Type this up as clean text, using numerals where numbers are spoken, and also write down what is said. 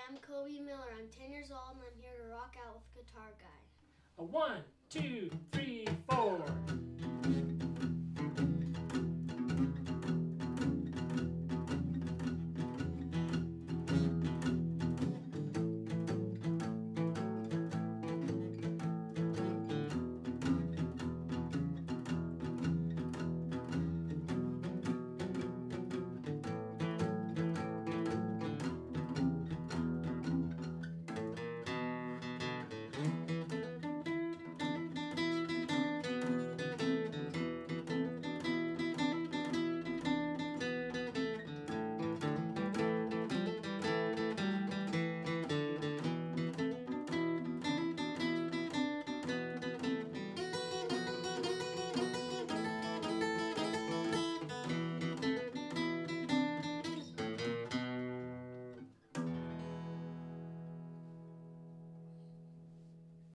I'm Cobe Miller. I'm 10 years old and I'm here to rock out with Guitar Guy. A 1, 2, 3, 4.